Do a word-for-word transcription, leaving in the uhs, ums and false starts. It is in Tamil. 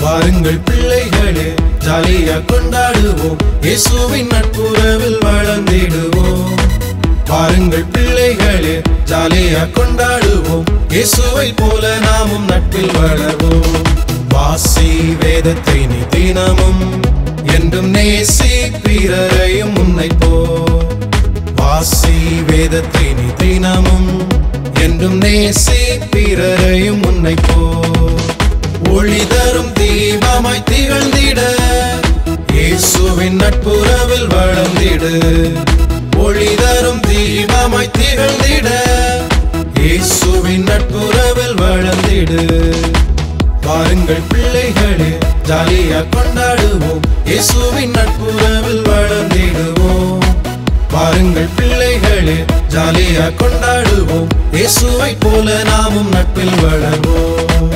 வாருங்கள் பிள்ளைகளே ஜாலியா கொண்டாடுவோம், இயேசுவின் நட்புறவில் வளர்ந்திடுவோம். வாருங்கள் பிள்ளைகளே ஜாலியா கொண்டாடுவோம், இயேசுவை போல நாமும் நட்பில் வளர்வோம். வாசி வேதத்தை நீ தினமும் என்றும் நேசி பிறரையும் உன்னை போ. வாசி வேதத்தை நீ தினமும் என்றும் நேசி பிறரையும் உன்னை போ. ஒளி தரும் தீபமாய் திகழ்ந்திட இயேசுவின் நட்புறவில் வளர்ந்திடு. ஒளி தரும் தீபமாய் திகழ்ந்திட இயேசுவின் நட்புறவில் வளர்ந்திடு. வாருங்கள் பிள்ளைகளே ஜாலியா கொண்டாடுவோம், இயேசுவின் நட்புறவில் வளர்ந்திடுவோம். வாருங்கள் பிள்ளைகளே ஜாலியா கொண்டாடுவோம், இயேசுவை போல நாமும் நட்பில் வளர்வோம்.